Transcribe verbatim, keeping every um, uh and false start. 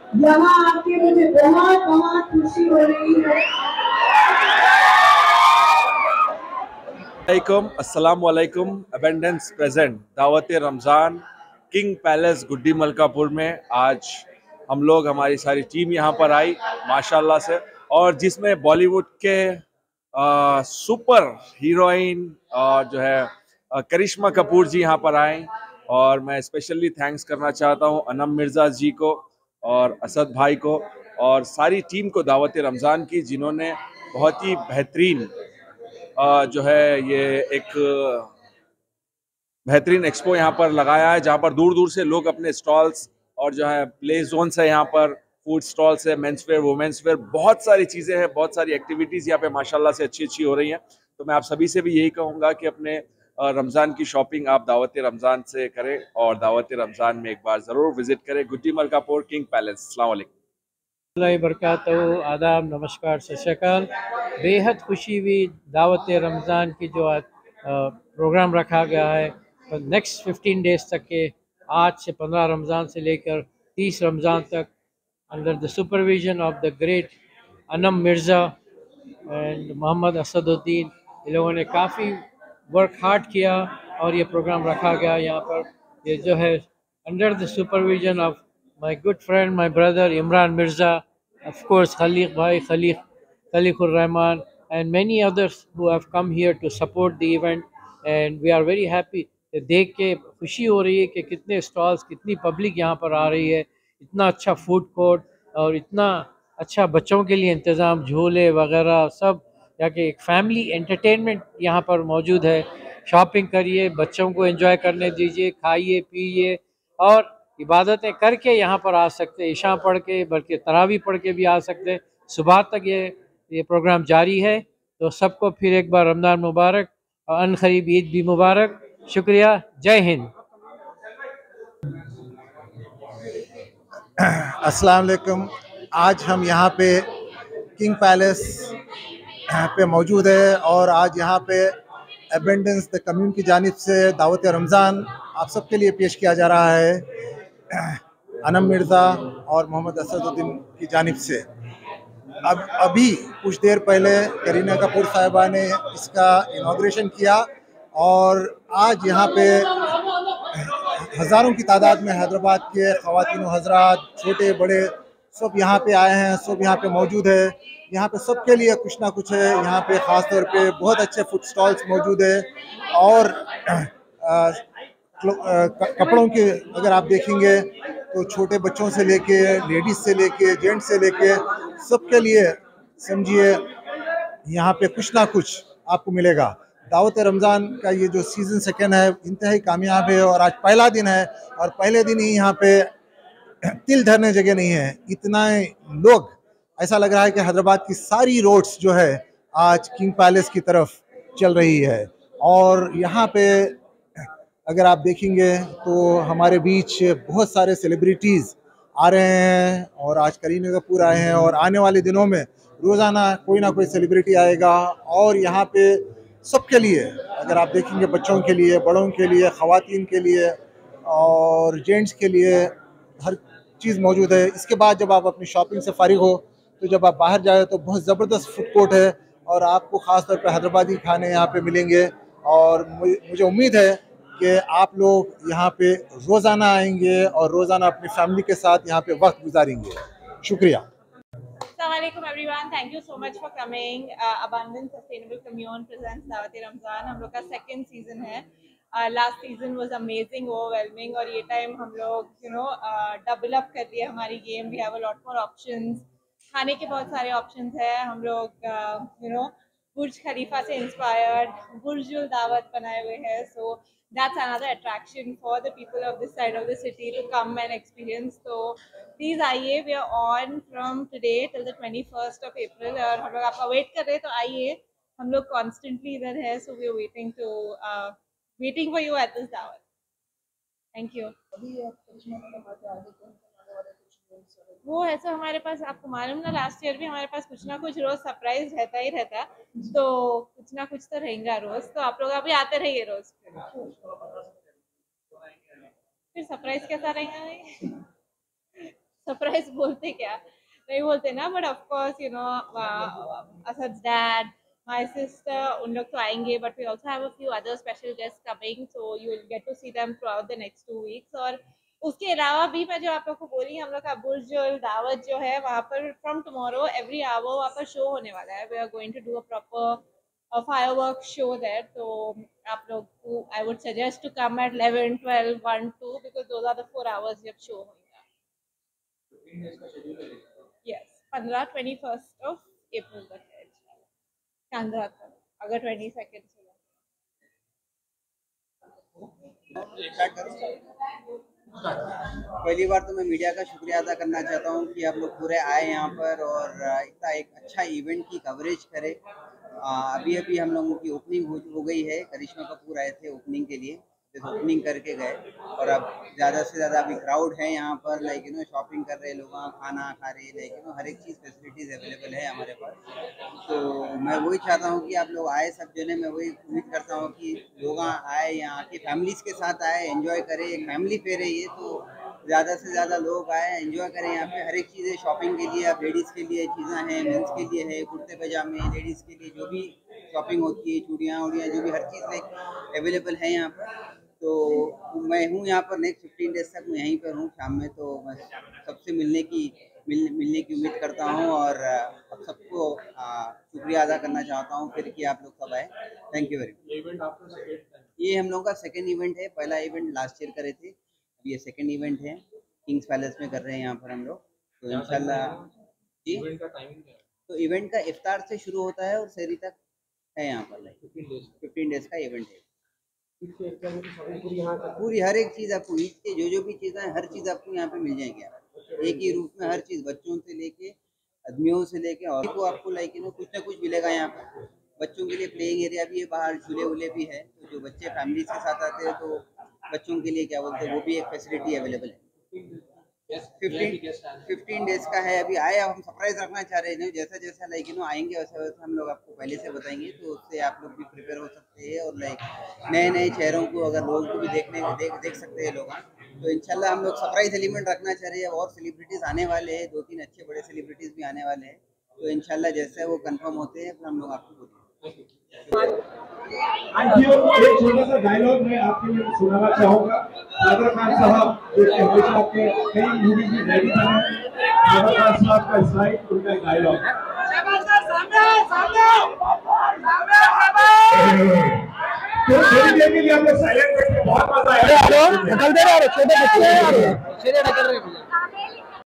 यहाँ आके मुझे बहुत बहुत खुशी हो रही है। अस्सलाम वालेकुम। अबेंडेंस प्रेजेंट दावत रमज़ान किंग पैलेस गुड्डी मलकापुर में आज हम लोग हमारी सारी टीम यहाँ पर आई माशाल्लाह से, और जिसमें बॉलीवुड के आ, सुपर हीरोइन और जो है आ, करिश्मा कपूर जी यहाँ पर आए, और मैं स्पेशली थैंक्स करना चाहता हूँ अनम मिर्ज़ा जी को और असद भाई को और सारी टीम को दावत रमज़ान की, जिन्होंने बहुत ही बेहतरीन जो है ये एक बेहतरीन एक्सपो यहाँ पर लगाया है, जहाँ पर दूर दूर से लोग अपने स्टॉल्स और जो है प्ले जोन्स है, यहाँ पर फूड स्टॉल्स है, मेंस वेयर, वुमेन्स वेयर, बहुत सारी चीज़ें हैं, बहुत सारी एक्टिविटीज़ यहाँ पे माशाल्लाह से अच्छी अच्छी हो रही हैं। तो मैं आप सभी से भी यही कहूँगा कि अपने रमज़ान की शॉपिंग आप दावत रमज़ान से करें और दावत रमज़ान में एक बार ज़रूर विजिट करें गुड्डी मलकापुर किंग पैलेस। अस्सलाम वालेकुम। बरकातहू, आदाब, नमस्कार, सत श्री अकाल। बेहद खुशी हुई दावत रमज़ान की जो आज प्रोग्राम रखा गया है तो नेक्स्ट फिफ्टीन डेज तक के, आज से पंद्रह रमज़ान से लेकर तीस रमज़ान तक, under the supervision of the great Anam Mirza and Mohammed Asaduddin, इन लोगों ने काफ़ी वर्क हार्ड किया और ये प्रोग्राम रखा गया यहाँ पर। ये जो है under the supervision of my good friend, my brother Imran Mirza, of course Khaliq Bhai, Khaliq, Khaliqur Rahman, and many others who have come here to support the event, and we are very happy। देख के खुशी हो रही है कि कितने stalls, कितनी public यहाँ पर आ रही है, इतना अच्छा फूड कोर्ट और इतना अच्छा बच्चों के लिए इंतज़ाम, झूले वगैरह सब, या कि एक फैमिली एंटरटेनमेंट यहाँ पर मौजूद है। शॉपिंग करिए, बच्चों को एंजॉय करने दीजिए, खाइए पिए और इबादतें करके यहाँ पर आ सकते हैं, इशा पढ़ के, बल्कि तरावी पढ़ के भी आ सकते हैं। सुबह तक ये ये प्रोग्राम जारी है। तो सबको फिर एक बार रमज़ान मुबारक और अन करीब ईद भी मुबारक। शुक्रिया, जय हिंद। अस्सलाम वालेकुम। आज हम यहाँ पे किंग पैलेस पे मौजूद है और आज यहाँ पे एबेंडेंस द कम्युन की जानिब से दावत रमज़ान आप सबके लिए पेश किया जा रहा है अनम मिर्ज़ा और मोहम्मद असदुद्दीन की जानिब से। अब अभी कुछ देर पहले करीना कपूर साहिबा ने इसका इनाग्रेशन किया और आज यहाँ पे हज़ारों की तादाद में हैदराबाद के ख़वातीन हज़रात, छोटे बड़े सब यहाँ पे आए हैं, सब यहाँ पे मौजूद है। यहाँ पे सबके लिए कुछ ना कुछ है। यहाँ पे ख़ास तौर पे बहुत अच्छे फूड स्टॉल्स मौजूद है और आ, कपड़ों के अगर आप देखेंगे तो छोटे बच्चों से लेके, लेडीज़ से लेके, जेंट्स से लेके सबके लिए समझिए यहाँ पे कुछ ना कुछ आपको मिलेगा। दावत रमज़ान का ये जो सीज़न सेकेंड है इंतहाई कामयाब है और आज पहला दिन है और पहले दिन ही यहाँ पे तिल धरने जगह नहीं है, इतना लोग, ऐसा लग रहा है कि हैदराबाद की सारी रोड्स जो है आज किंग पैलेस की तरफ चल रही है। और यहाँ पे अगर आप देखेंगे तो हमारे बीच बहुत सारे सेलिब्रिटीज़ आ रहे हैं और आज करीना कपूर आए हैं और आने वाले दिनों में रोज़ाना कोई ना कोई सेलिब्रिटी आएगा। और यहाँ पे सबके लिए अगर आप देखेंगे, बच्चों के लिए, बड़ों के लिए, ख़वातीन के लिए और जेंट्स के लिए हर चीज़ मौजूद है। इसके बाद जब आप अपनी शॉपिंग से फारिग हो तो जब आप बाहर जाए तो बहुत ज़बरदस्त फूड कोर्ट है और आपको ख़ास तौर पर हैदराबादी खाने यहाँ पे मिलेंगे। और मुझे उम्मीद है कि आप लोग यहाँ पे रोज़ाना आएंगे और रोज़ाना अपनी फैमिली के साथ यहाँ पे वक्त गुजारेंगे। शुक्रिया। Assalamualaikum everyone, thank you so much for coming. uh, Abundant Sustainable Commune presents Dawat Ramzan। हम लोग का सेकेंड सीजन है। Last season was amazing, overwhelming, और ये टाइम हम लोग यू नो डबल अप कर लिया हमारी game. We have a lot more options, खाने के बहुत सारे ऑप्शंस है। हम लोग यू नो बुर्ज खलीफा से इंस्पायर्ड बुर्जुल दावत बनाए हुए हैं, सो that's another attraction for the people of this side of the city to come and experience. So please आइए, we are on from today till the twenty-first of April और हम लोग आपका वेट कर रहे हैं, तो आइए, हम लोग constantly इधर है, so we are waiting to uh, waiting for you at this दावत। Thank you। वो ऐसा हमारे पास, आपको मालूम ना, लास्ट ईयर भी हमारे पास कुछ ना कुछ रोज सरप्राइज रहता ही रहता, तो कुछ ना कुछ तो रहेगा रोज। तो आप लोग अभी आते रहिए रोज, फिर सरप्राइज कैसा रहेगा? सरप्राइज बोलते क्या नहीं बोलते ना, but of course you know Asad's dad, my sister, उन लोग तो आएंगे, but we also have a few other special guests coming, so you will get to see them throughout the next two weeks. और उसके अलावा भी मैं जो आप लोग को बोली, हम लोग का बुर्जुल दावत जो है वहाँ पर फ्रॉम टुमारो एवरी आवर वहाँ पर शो होने वाला है. We are going to do a proper a fireworks show there, so आप लोग को I would suggest to come at eleven, twelve, one, two because those are the four hours जब show होगा. Yes, पंद्रह twenty-first of April तक है चांद्रा तक, अगर twenty-second से पहली बार तो मैं मीडिया का शुक्रिया अदा करना चाहता हूँ कि आप लोग पूरे आए यहाँ पर और इतना एक अच्छा इवेंट की कवरेज करें. अभी अभी हम लोगों की ओपनिंग हो, हो गई है. करिश्मा कपूर आए थे ओपनिंग के लिए, तो ओपनिंग करके गए और अब ज़्यादा से ज़्यादा अभी क्राउड है यहाँ पर. लाइक यू नो शॉपिंग कर रहे लोग, खाना खा रहे, लाइक यू नो हर एक चीज़ फैसिलिटीज़ अवेलेबल है हमारे पास. तो मैं वही चाहता हूँ कि आप लोग आए सब जने. मैं वही उम्मीद करता हूँ कि लोग आए यहाँ की फैमिलीज़ के साथ आए, एंजॉय करें. एक फैमिली फेयर है ये, तो ज़्यादा से ज़्यादा लोग आए, एंजॉय करें. यहाँ पे हर एक चीज़ है शॉपिंग के लिए. अब लेडीज़ के लिए चीज़ें हैं, मेंस के लिए है कुर्ते पजामे, लेडीज़ के लिए जो भी शॉपिंग होती है, चूड़ियाँ उड़ियाँ जो भी हर चीज़ लाइक अवेलेबल है यहाँ पर. तो मैं हूँ यहाँ पर नेक्स्ट फिफ्टीन डेज तक मैं यहीं पर हूँ शाम में. तो मैं सबसे मिलने की मिल, मिलने की उम्मीद करता हूँ और अब सबको शुक्रिया अदा करना चाहता हूँ फिर कि आप लोग सब आए. Thank you very much. ये हम लोग का सेकेंड इवेंट है. पहला इवेंट लास्ट ईयर करे थे, अब ये सेकेंड इवेंट है. किंग्स पैलेस में कर रहे हैं यहाँ पर हम लोग. तो इंशाल्लाह जी. तो इवेंट का इफ्तार से शुरू होता है और सहरी तक है यहाँ पर. लाइक फिफ्टीन डेज का इवेंट है. पूरी हर एक चीज़ आपको, ईद के जो जो भी चीज़ें हैं हर चीज़ आपको यहाँ पे मिल जाएगी. आपको एक ही रूप में हर चीज़, बच्चों से लेके आदमियों से लेके और को आपको लाइक यू नो कुछ ना कुछ मिलेगा यहाँ पे. बच्चों के लिए प्लेइंग एरिया भी है, बाहर झूले वूले भी है. तो जो बच्चे फैमिली के साथ आते हैं तो बच्चों के लिए क्या बोलते हैं वो भी एक फैसिलिटी अवेलेबल है. फिफ्टीन डेज का है. अभी आए, अब हम सरप्राइज रखना चाह रहे हैं. जैसा जैसा लाइक यू नो आएंगे वैसे वैसे हम लोग आपको पहले से बताएंगे, तो उससे आप लोग भी प्रिपेयर हो सकते हैं. और लाइक नए नए चेहरों को अगर लोगों को भी देखने देख देख सकते हैं लोग. तो इंशाल्लाह हम लोग सरप्राइज एलिमेंट रखना चाह रहे हैं. और सेलिब्रिटीज़ आने वाले हैं, दो तीन अच्छे बड़े सेलिब्रिटीज़ भी आने वाले हैं. तो इंशाल्लाह जैसे वो कंफर्म होते हैं फिर हम लोग आपको बोलेंगे. एक छोटा सा डायलॉग मैं आपके लिए सुनाना चाहूँगा. कादर खान साहब जो कि हमेशा आपके कई मूवी में रेडी बने हैं. कादर खान साहब का स्लाइड, उनका डायलॉग. तो थोड़ी देर के लिए हम लोग साइलेंट बैठ के बहुत मजा आया.